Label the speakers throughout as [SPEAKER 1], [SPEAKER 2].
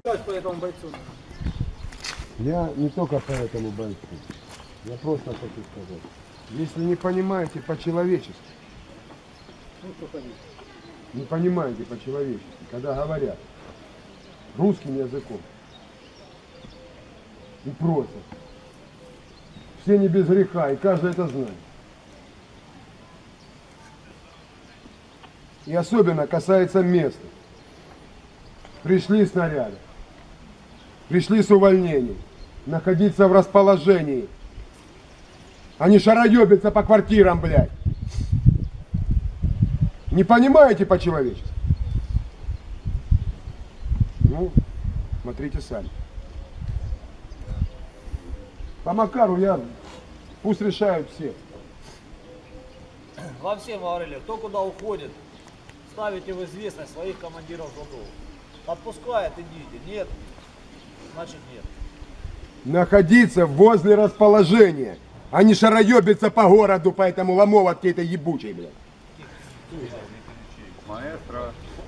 [SPEAKER 1] По этому бойцу.
[SPEAKER 2] Я не только по этому бойцу. Я просто хочу сказать. Если не понимаете по-человечески, не понимаете по-человечески, когда говорят русским языком и просят, все не без греха, и каждый это знает. И особенно касается места. Пришли снаряды, пришли с увольнений, находиться в расположении, а не шароебиться по квартирам, блядь. Не понимаете по-человечески? Ну, смотрите сами. По Макару пусть решают все.
[SPEAKER 1] Вам всем говорили, кто куда уходит, ставите в известность своих командиров задов. Отпускает, идите. Нет, значит нет.
[SPEAKER 2] Находиться возле расположения, а не шароебиться по городу, по этому ломоватке этой ебучей, блядь.
[SPEAKER 3] Маэстро.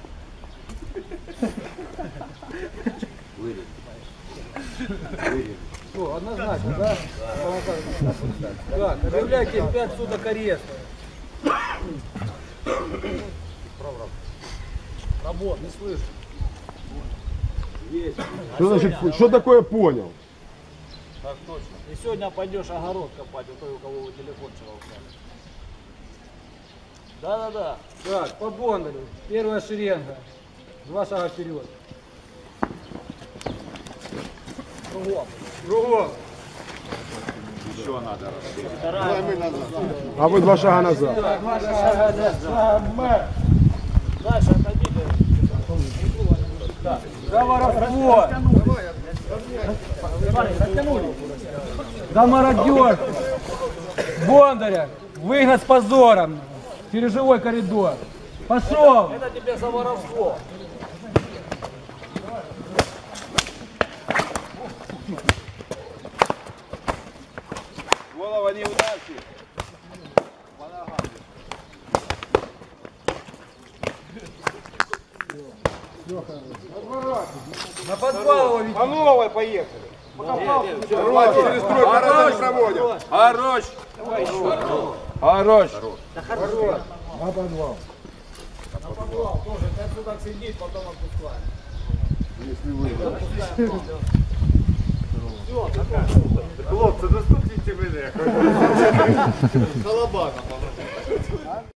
[SPEAKER 1] Что, однозначно, да? Так, объявляйте 5 суток ареста. Работ, не слышу. Есть.
[SPEAKER 2] Что значит, что такое понял?
[SPEAKER 1] Так точно. И сегодня пойдешь огород копать, у той, у кого вы телефон вчера украли. Да-да-да.
[SPEAKER 4] Так, по Бондарю. Первая шеренга. 2 шага вперед.
[SPEAKER 1] Кругом.
[SPEAKER 4] Кругом.
[SPEAKER 3] Еще надо.
[SPEAKER 2] А вы 2 шага назад.
[SPEAKER 1] Дальше отойдите.
[SPEAKER 4] За воровство. За мародер. Бондаря. Выгнать с позором. Через живой коридор. Пошел.
[SPEAKER 1] Это тебе за воровство.
[SPEAKER 3] Голова неудачи.
[SPEAKER 4] На подвал его веди.
[SPEAKER 3] По новой поехали.
[SPEAKER 2] Через строй парад проводят.
[SPEAKER 3] Хорош. Хорош.
[SPEAKER 2] На подвал.
[SPEAKER 1] На подвал тоже 5 суток сидит, потом отпускаем.
[SPEAKER 2] Если вы.
[SPEAKER 3] Хлопці, наступні мене. Колобаном.